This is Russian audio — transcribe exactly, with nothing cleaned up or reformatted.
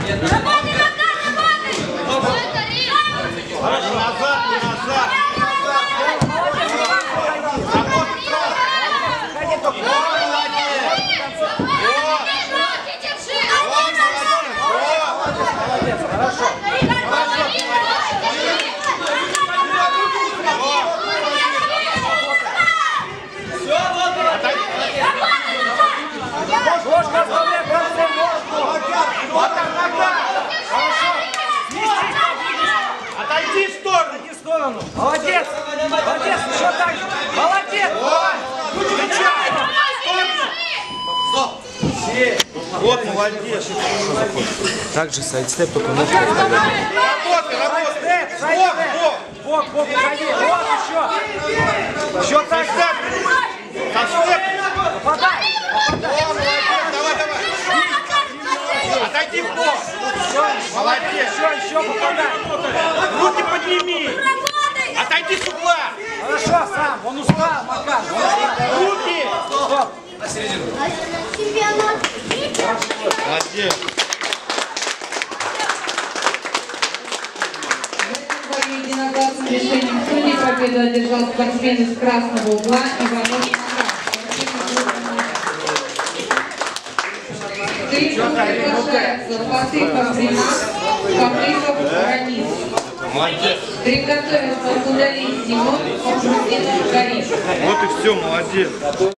назад, не назад. Ложка оставляй, концом ложку. Отойди в сторону. Отойди в сторону. Молодец. Молодец. Еще так же. Молодец. Вот, молодец. Также сайдстеп, только ножку Работай, работай. Сайдстеп, сайдстеп. Бок, бок, уходи. Вот еще. Еще так же. Совстеп. Попадай. О, молодец. Давай, давай. Отойди в бок. Молодец. Еще, еще попадай. Руки подними. Отойди с угла. Хорошо, сам. Он устал, Макар. Руки. Стоп. Молодец. Единогласным решением судей победу одержал спортсмен из красного угла Иванов. Третьим приглашается Фатыхов Ринат, Фатыхов Ранис. Молодец. Приготовился Кудалий Симон, Ахмадинов Карим. Вот и все, молодец.